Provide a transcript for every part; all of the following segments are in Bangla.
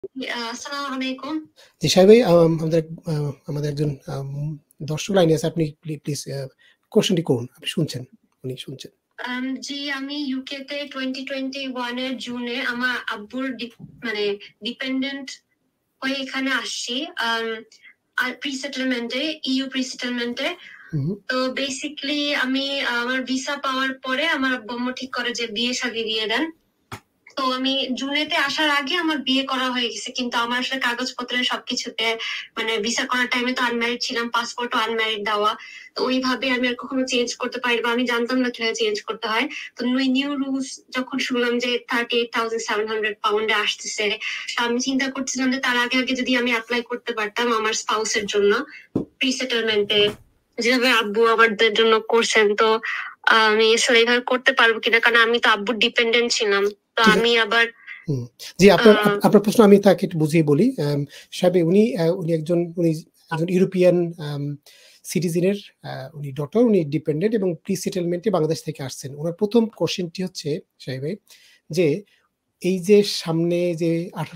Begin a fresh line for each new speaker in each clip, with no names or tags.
আসসালামু আলাইকুম।
জি সাহেব ভাই, আমাদের একজন দর্শক লাইনে আছে। আপনি প্লিজ কোশ্চেনটি করুন। আপনি শুনছেন, উনি শুনছেন।
জি, আমি ইউকে তে 2021 এর জুনে আমার আব্বুর মানে ডিপেন্ডেন্ট হয়ে এখানে আসছি। আর প্রি-সেটেলমেন্টে, ইউ প্রি-সেটেলমেন্টে। তো বেসিক্যালি আমি আমার ভিসা পাওয়ার পরে আমার আব্বু ঠিক করে যে বিয়ে শাদী দিয়ে দেন। তো আমি জুনেতে আসার আগে আমার বিয়ে করা হয়ে গেছে, কিন্তু আমার আসলে কাগজপত্রের সবকিছুতে মানে ভিসা করার টাইমে তো আনম্যারিড ছিলাম, পাসপোর্টও আনম্যারিড দেওয়া। তো ওইভাবে আমি আর কখনো চেঞ্জ করতে পারি বা আমি জানতাম না কিভাবে চেঞ্জ করতে হয়। তো নিউ রুলস যখন শুনলাম যে 38,700 পাউন্ডে আসতেছে, আমি চিন্তা করছিলাম যে তার আগে আগে যদি আমি অ্যাপ্লাই করতে পারতাম আমার স্পাউসের জন্য প্রি সেটেলমেন্টে, যেভাবে আব্বু আমাদের জন্য করছেন। তো আমি আসলে এইভাবে করতে পারবো কিনা, কারণ আমি তো আব্বুর ডিপেন্ডেন্ট ছিলাম। তো আমি আবার
জি, আপনার প্রশ্ন আমি তাকে একটু বুঝিয়ে বলি। সাহেব, উনি একজন ইউরোপিয়ান সিটিজেনের উনি ডক্টর, উনি ডিপেন্ডেন্ট এবং প্রি সেটেলমেন্টে বাংলাদেশ থেকে আসছেন। ওনার প্রথম কোশ্চেনটি হচ্ছে সাহেব যে এই যে সামনে যে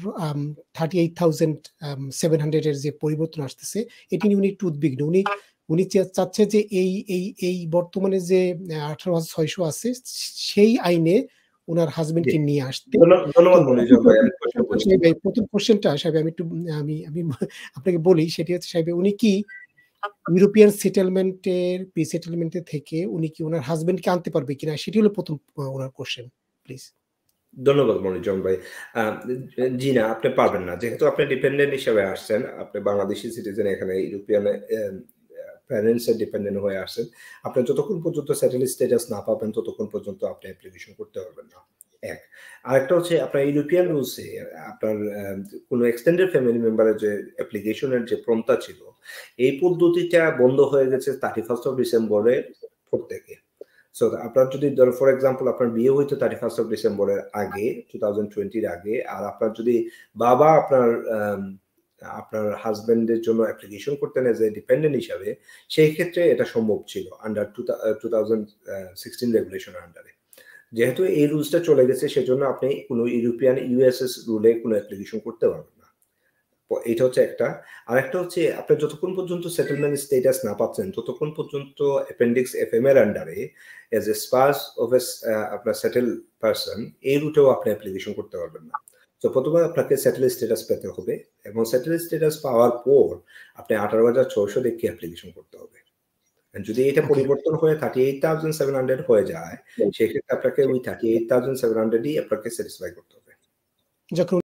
38,700 এর যে পরিবর্তন আসতেছে, এটি নিয়ে উনি একটু উদ্বিগ্ন। উনি চাচ্ছে যে এই বর্তমানে যে 18,600 আছে সেই আইনে ওনার হাজবেন্ডকে নিয়ে আসতে। প্রথম কোশ্চেনটা সাহেব আমি একটু আমি আপনাকে বলি, সেটি হচ্ছে সাহেব, উনি কি ইউরোপিয়ান সেটেলমেন্টের প্রি সেটেলমেন্টে থেকে উনি কি ওনার হাজবেন্ডকে আনতে পারবে কিনা, সেটি হলো প্রথম ওনার কোশ্চেন। প্লিজ।
ধন্যবাদ মনিজন ভাই। জি না, আপনি পারবেন না, যেহেতু আপনি ডিপেন্ডেন্ট হিসেবে আসছেন, আপনি বাংলাদেশি সিটিজেন, এখানে ইউরোপিয়ান প্যারেন্টস এর ডিপেন্ডেন্ট হয়ে আসছেন। আপনি যতক্ষণ পর্যন্ত সেটেল স্ট্যাটাস না পাবেন ততক্ষণ পর্যন্ত আপনি অ্যাপ্লিকেশন করতে পারবেন না। এক, আরেকটা হচ্ছে আপনার ইউরোপিয়ান রুলসে আপনার কোনো এক্সটেন্ডেড ফ্যামিলি মেম্বারের যে অ্যাপ্লিকেশনের যে প্রন্থা ছিল, এই পদ্ধতিটা বন্ধ হয়ে গেছে 31 ডিসেম্বরের পর থেকে। সো আপনার যদি ফর এক্সাম্পল আপনার বিয়ে হইতো 31 ডিসেম্বরের আগে, 2020 আগে, আর আপনার যদি বাবা আপনার হাজবেন্ডের জন্য অ্যাপ্লিকেশন করতেন এজ এ ডিপেন্ডেন্ট হিসাবে, সেই ক্ষেত্রে এটা সম্ভব ছিল আন্ডার 2016 রেগুলেশনের আন্ডারে। যেহেতু এই রুলসটা চলে গেছে, সেজন্য আপনি কোনো ইউরোপিয়ান ইউএসএস রুলে কোনো অ্যাপ্লিকেশন করতে পারবেন না। এটা হচ্ছে একটা। আর একটা হচ্ছে আপনার যতক্ষণ পর্যন্ত সেটেলমেন্ট স্ট্যাটাস না পাচ্ছেন ততক্ষণ পর্যন্ত অ্যাপেন্ডিক্স এফএম এর আন্ডারে এজ এ স্পাউস অফ আপনার সেটেল পারসন, এই রুটেও আপনি অ্যাপ্লিকেশন করতে পারবেন না। তো প্রথমে আপনাকে সেটেল স্ট্যাটাস পেতে হবে, এবং সেটেল স্ট্যাটাস পাওয়ার পর আপনি 18,600 দেখে অ্যাপ্লিকেশন করতে হবে। যদি এটা পরিবর্তন হয়ে 38,700 হয়ে যায়, সেক্ষেত্রে আপনাকে ওই 38,700ই আপনাকে স্যাটিসফাই করতে হবে।
যখন